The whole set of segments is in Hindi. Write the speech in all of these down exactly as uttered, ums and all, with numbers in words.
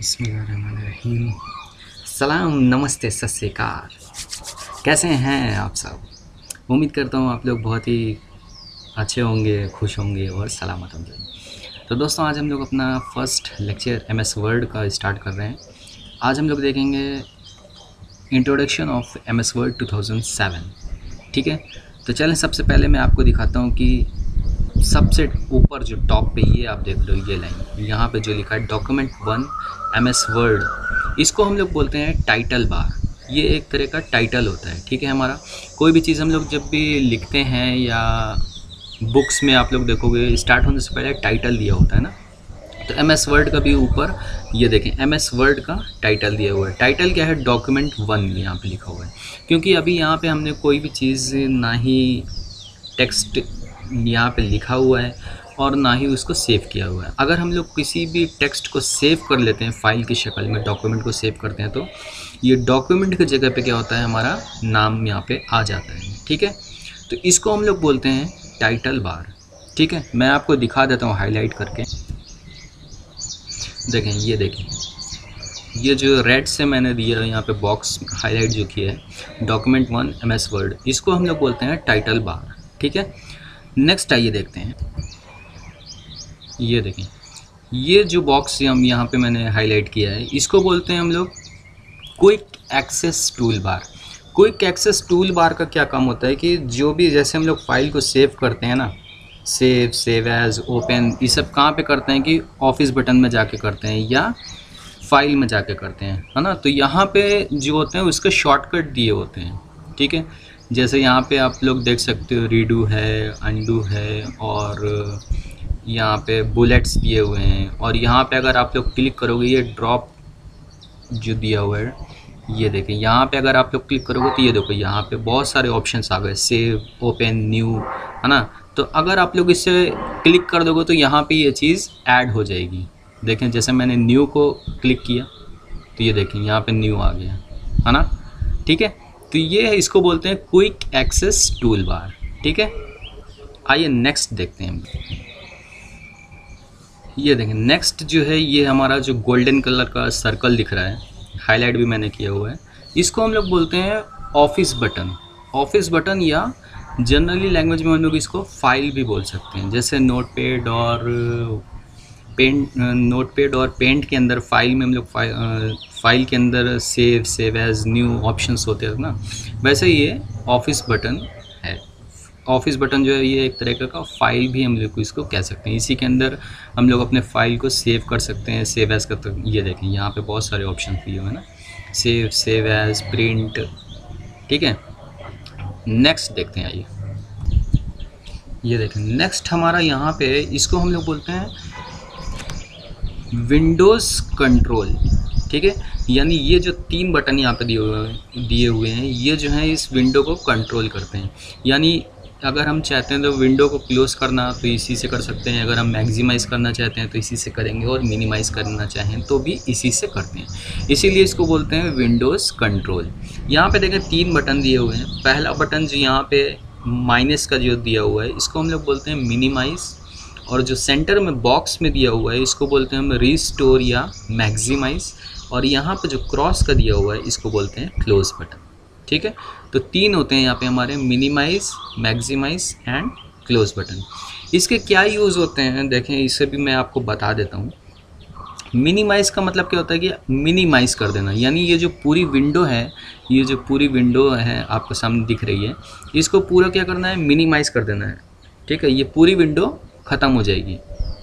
बिस्मिल्लाहिर्रहमानिर्रहीम। सलाम, नमस्ते, सत श्री अकाल। कैसे हैं आप सब? उम्मीद करता हूँ आप लोग बहुत ही अच्छे होंगे, खुश होंगे और सलामत होंगे। तो दोस्तों, आज हम लोग अपना first lecture M S Word का स्टार्ट कर रहे हैं। आज हम लोग देखेंगे introduction of M S Word two thousand seven. ठीक है, तो चलें सबसे पहले मैं आपको दिखाता हूँ कि सबसे ऊपर जो टॉप पे ये आप देख लो, ये लाइन यहाँ पे जो लिखा है document one M S Word, इसको हम लोग बोलते हैं टाइटल बार। ये एक तरह का टाइटल होता है। ठीक है, हमारा कोई भी चीज़ हम लोग जब भी लिखते हैं या बुक्स में आप लोग देखोगे स्टार्ट होने से पहले टाइटल दिया होता है ना, तो एम एस वर्ड का भी ऊपर ये देखें एम एस वर्ड का टाइटल दिया हुआ है। टाइटल क्या है? डॉक्यूमेंट वन यहाँ पे लिखा हुआ है, क्योंकि अभी यहाँ पे हमने कोई भी चीज़ ना ही टेक्स्ट यहाँ पे लिखा हुआ है और ना ही उसको सेव किया हुआ है। अगर हम लोग किसी भी टेक्स्ट को सेव कर लेते हैं फाइल की शक्ल में, डॉक्यूमेंट को सेव करते हैं, तो ये डॉक्यूमेंट की जगह पे क्या होता है, हमारा नाम यहाँ पे आ जाता है। ठीक है, तो इसको हम लोग बोलते हैं टाइटल बार। ठीक है, मैं आपको दिखा देता हूँ हाईलाइट करके। देखें, ये देखें, ये जो रेड से मैंने दिया है यहाँ पे बॉक्स हाईलाइट जो किया है, document one M S Word, इसको हम लोग बोलते हैं टाइटल बार। ठीक है, नेक्स्ट आइए देखते हैं। ये देखें, ये जो बॉक्स हम यहाँ पे मैंने हाईलाइट किया है, इसको बोलते हैं हम लोग quick access tool bar. Quick access tool bar का क्या काम होता है कि जो भी जैसे हम लोग फाइल को सेव करते हैं ना, सेव, सेव एज, ओपन, ये सब कहाँ पे करते हैं कि ऑफिस बटन में जाके करते हैं या फाइल में जाके करते हैं, है ना। तो यहाँ पे जो होते हैं उसके शॉर्टकट दिए होते हैं। ठीक है, जैसे यहाँ पे आप लोग देख सकते हो रीडू है, अंडू है और यहाँ पे बुलेट्स दिए हुए हैं। और यहाँ पे अगर आप लोग क्लिक करोगे, ये ड्रॉप जो दिया हुआ है, ये देखें, यहाँ पे अगर आप लोग क्लिक करोगे तो ये देखो यहाँ पे बहुत सारे ऑप्शंस आ गए, सेव, ओपन, न्यू, है ना। तो अगर आप लोग इससे क्लिक कर दोगे तो यहाँ पे ये चीज़ ऐड हो जाएगी। देखें, जैसे मैंने न्यू को क्लिक किया तो ये देखें यहाँ पे न्यू आ गया, है ना। ठीक है, तो ये है, इसको बोलते हैं क्विक एक्सेस टूल बार। ठीक है, आइए नेक्स्ट देखते हैं। ये देखें, नेक्स्ट जो है ये हमारा जो गोल्डन कलर का सर्कल दिख रहा है, हाईलाइट भी मैंने किया हुआ है, इसको हम लोग बोलते हैं ऑफिस बटन। ऑफिस बटन या जनरली लैंग्वेज में हम लोग इसको फाइल भी बोल सकते हैं। जैसे नोटपैड और पेंट, नोटपैड और पेंट के अंदर फाइल में हम लोग फाइल, फाइल के अंदर save, save as, new options होते हैं ना, वैसे ये ऑफिस बटन है। ऑफिस बटन जो है ये एक तरह का फाइल भी हम लोग इसको कह सकते हैं। इसी के अंदर हम लोग अपने फाइल को सेव कर सकते हैं, सेव एज कर। ये देखें यहाँ पे बहुत सारे ऑप्शन दिए हुए हैं ना, सेव, सेव एज, प्रिंट। ठीक है, नेक्स्ट देखते हैं। आइए, ये देखें, नेक्स्ट हमारा यहाँ पे इसको हम लोग बोलते हैं विंडोज़ कंट्रोल। ठीक है, यानी ये जो तीन बटन यहाँ पे दिए हुए दिए हुए हैं, ये जो है इस विंडो को कंट्रोल करते हैं। यानी अगर हम चाहते हैं तो विंडो को क्लोज़ करना तो इसी से कर सकते हैं, अगर हम मैक्सिमाइज़ करना चाहते हैं तो इसी से करेंगे, और मिनिमाइज़ करना चाहें तो भी इसी से करते हैं। इसीलिए इसको बोलते हैं विंडोज़ कंट्रोल। यहाँ पे देखें तीन बटन दिए हुए हैं। पहला बटन जो यहाँ पे माइनस का जो दिया हुआ है, इसको हम लोग बोलते हैं मिनिमाइज़, और जो सेंटर में बॉक्स में दिया हुआ है इसको बोलते हैं हम रिस्टोर या मैक्सिमाइज़, और यहाँ पे जो क्रॉस का दिया हुआ है इसको बोलते हैं क्लोज बटन। ठीक है, तो तीन होते हैं यहाँ पे हमारे, minimise, maximise and close button. इसके क्या यूज़ होते हैं देखें, इसे भी मैं आपको बता देता हूँ। मिनिमाइज़ का मतलब क्या होता है कि मिनिमाइज़ कर देना, यानी ये जो पूरी विंडो है, ये जो पूरी विंडो है आपको सामने दिख रही है, इसको पूरा क्या करना है, मिनिमाइज़ कर देना है। ठीक है, ये पूरी विंडो ख़त्म हो जाएगी,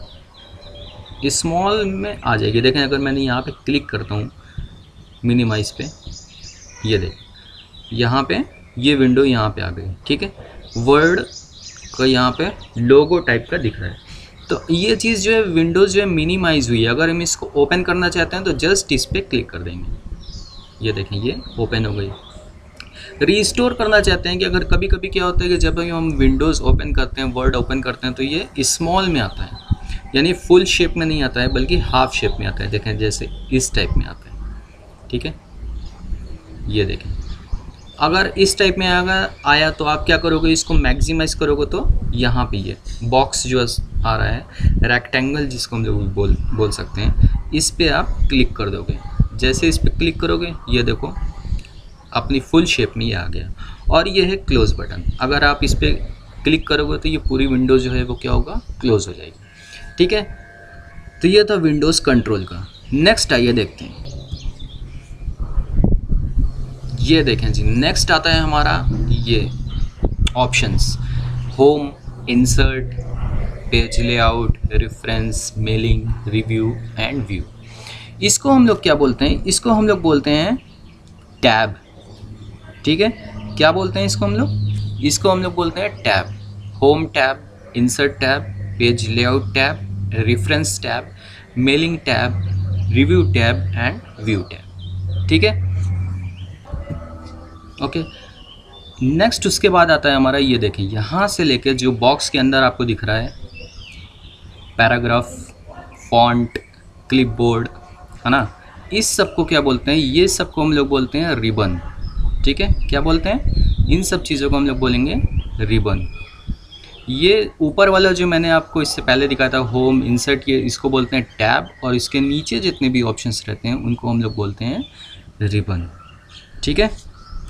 स्मॉल में आ जाएगी। देखें, अगर मैंने यहाँ पे क्लिक करता हूँ मिनिमाइज़ पे, ये देखें यहाँ पे ये विंडो यहाँ पे आ गई। ठीक है, वर्ड का यहाँ पे लोगो टाइप का दिख रहा है। तो ये चीज़ जो है विंडोज़ जो है मिनिमाइज़ हुई है। अगर हम इसको ओपन करना चाहते हैं तो जस्ट इस पर क्लिक कर देंगे, ये देखें ये ओपन हो गई। रीस्टोर करना चाहते हैं कि अगर कभी कभी क्या होता है कि जब हम विंडोज़ ओपन करते हैं, वर्ड ओपन करते हैं, तो ये स्मॉल में आता है, यानी फुल शेप में नहीं आता है बल्कि हाफ शेप में आता है। देखें, जैसे इस टाइप में आता है। ठीक है, ये देखें, अगर इस टाइप में आगा आया तो आप क्या करोगे, इसको मैक्सिमाइज़ करोगे तो यहाँ पे ये बॉक्स जो आ रहा है, रेक्टेंगल जिसको हम लोग बोल बोल सकते हैं, इस पे आप क्लिक कर दोगे। जैसे इस पे क्लिक करोगे ये देखो अपनी फुल शेप में ये आ गया। और ये है क्लोज बटन, अगर आप इस पे क्लिक करोगे तो ये पूरी विंडो जो है वो क्या होगा, क्लोज हो जाएगी। ठीक है, तो ये था विंडोज़ कंट्रोल का। नेक्स्ट आइए देखते हैं, ये देखें जी, नेक्स्ट आता है हमारा ये options, home, insert, page layout, reference, mailing, review and view. इसको हम लोग क्या बोलते हैं, इसको हम लोग बोलते हैं टैब। ठीक है, क्या बोलते हैं इसको हम लोग, इसको हम लोग बोलते हैं tab. Home tab, insert tab, page layout tab, reference tab, mailing tab, review tab and view tab. ठीक है, ओके। नेक्स्ट उसके बाद आता है हमारा ये देखें, यहाँ से लेके जो बॉक्स के अंदर आपको दिख रहा है पैराग्राफ, फॉन्ट, क्लिपबोर्ड, है ना, इस सब को क्या बोलते हैं, ये सब को हम लोग बोलते हैं रिबन। ठीक है, क्या बोलते हैं, इन सब चीज़ों को हम लोग बोलेंगे रिबन। ये ऊपर वाला जो मैंने आपको इससे पहले दिखाया था होम, इंसर्ट, ये इसको बोलते हैं टैब, और इसके नीचे जितने भी ऑप्शंस रहते हैं उनको हम लोग बोलते हैं रिबन। ठीक है,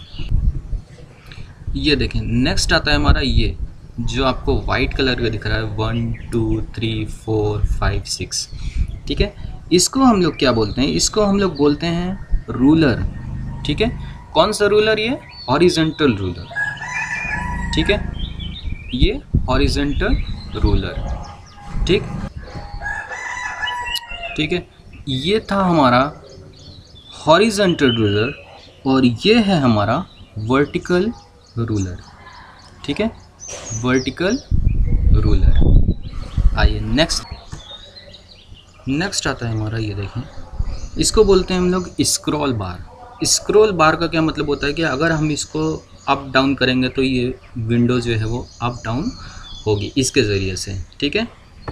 ये देखें नेक्स्ट आता है हमारा ये जो आपको वाइट कलर का दिख रहा है, one two three four five six. ठीक है, इसको हम लोग क्या बोलते हैं, इसको हम लोग बोलते हैं रूलर। ठीक है, कौन सा रूलर, ये हॉरिजॉन्टल रूलर। ठीक है, ये हॉरिजॉन्टल रूलर। ठीक ठीक है, ये था हमारा हॉरिजॉन्टल रूलर, और ये है हमारा वर्टिकल रूलर। ठीक है, वर्टिकल रूलर। आइए नेक्स्ट नेक्स्ट आता है हमारा ये देखें, इसको बोलते हैं हम लोग स्क्रॉल बार। स्क्रॉल बार का क्या मतलब होता है कि अगर हम इसको अप डाउन करेंगे तो ये विंडो जो है वो अप डाउन होगी इसके ज़रिए से। ठीक है,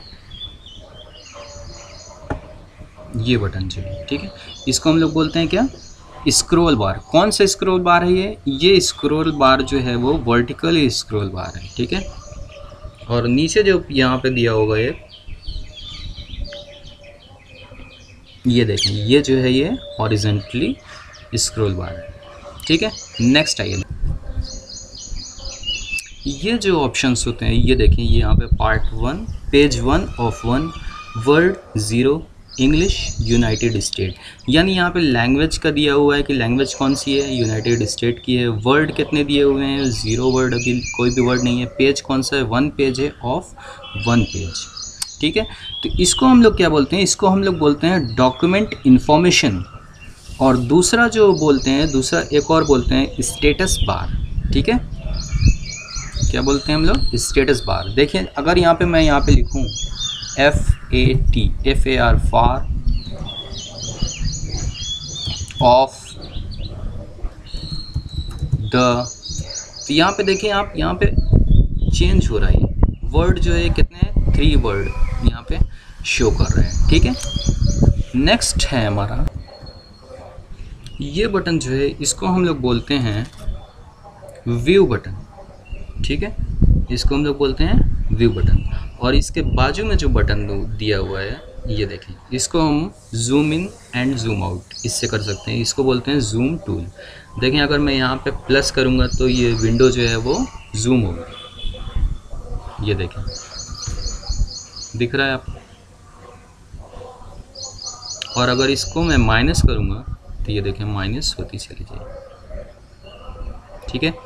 ये बटन जो है, ठीक है, इसको हम लोग बोलते हैं क्या, स्क्रॉल बार। कौन सा स्क्रॉल बार है ये ये स्क्रॉल बार जो है वो वर्टिकल स्क्रॉल बार है। ठीक है, और नीचे जो यहाँ पे दिया होगा ये ये देखें, ये जो है ये हॉरिजॉन्टली स्क्रॉल बार है। ठीक है, नेक्स्ट आइए, ये जो ऑप्शंस होते हैं ये देखें, ये यहाँ पे part one, page one of one, word zero, English, United State, यानी यहाँ पे लैंग्वेज का दिया हुआ है कि लैंग्वेज कौन सी है, यूनाइटेड स्टेट की है। वर्ड कितने दिए हुए हैं, ज़ीरो वर्ड, अभी कोई भी वर्ड नहीं है। पेज कौन सा है, वन पेज है, ऑफ वन पेज। ठीक है, तो इसको हम लोग क्या बोलते हैं, इसको हम लोग बोलते हैं डॉक्यूमेंट इंफॉर्मेशन, और दूसरा जो बोलते हैं, दूसरा एक और बोलते हैं स्टेटस बार। ठीक है, क्या बोलते हैं हम लोग, स्टेटस बार। देखिए अगर यहाँ पे मैं यहाँ पे लिखूँ F A T, F A R, far of the, तो यहाँ पे देखिए आप, यहाँ पे चेंज हो रहा है, वर्ड जो है कितने हैं, थ्री वर्ड यहाँ पे शो कर रहे हैं। ठीक है, नेक्स्ट है हमारा ये बटन जो है, इसको हम लोग बोलते हैं व्यू बटन। ठीक है, इसको हम लोग बोलते हैं व्यू बटन, और इसके बाजू में जो बटन दिया हुआ है ये देखें, इसको हम zoom in and zoom out इससे कर सकते हैं, इसको बोलते हैं जूम टूल। देखें अगर मैं यहाँ पे प्लस करूँगा तो ये विंडो जो है वो जूम होगी, ये देखें दिख रहा है आपको, और अगर इसको मैं माइनस करूँगा तो ये देखें माइनस होती चली जाएगी। ठीक है,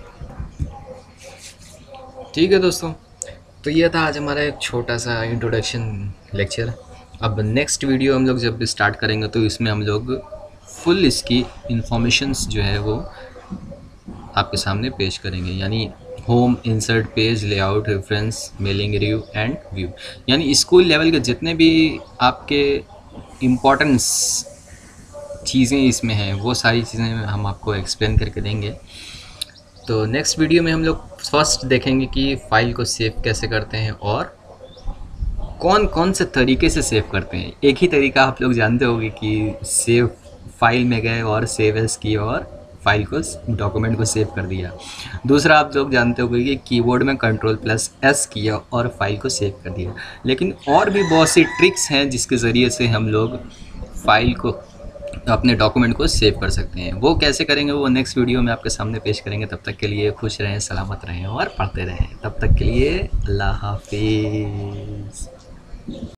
ठीक है दोस्तों, तो ये था आज हमारा एक छोटा सा इंट्रोडक्शन लेक्चर। अब नेक्स्ट वीडियो हम लोग जब स्टार्ट करेंगे तो इसमें हम लोग फुल इसकी इंफॉर्मेशंस जो है वो आपके सामने पेश करेंगे, यानी home, insert, page layout, reference, mailing, review and view, यानी स्कूल लेवल के जितने भी आपके इम्पोर्टेंस चीज़ें इसमें हैं वो सारी चीज़ें हम आपको एक्सप्लेन करके देंगे। तो नेक्स्ट वीडियो में हम लोग फर्स्ट देखेंगे कि फ़ाइल को सेव कैसे करते हैं और कौन कौन से तरीके से सेव करते हैं। एक ही तरीका आप लोग जानते होंगे कि सेव फाइल में गए और सेव एज की और फाइल को, डॉक्यूमेंट को सेव कर दिया। दूसरा आप लोग जानते होंगे कि कीबोर्ड में कंट्रोल प्लस एस किया और फाइल को सेव कर दिया। लेकिन और भी बहुत सी ट्रिक्स हैं जिसके ज़रिए से हम लोग फाइल को, अपने डॉक्यूमेंट को सेव कर सकते हैं। वो कैसे करेंगे वो नेक्स्ट वीडियो में आपके सामने पेश करेंगे। तब तक के लिए खुश रहें, सलामत रहें और पढ़ते रहें। तब तक के लिए अल्लाह हाफिज़।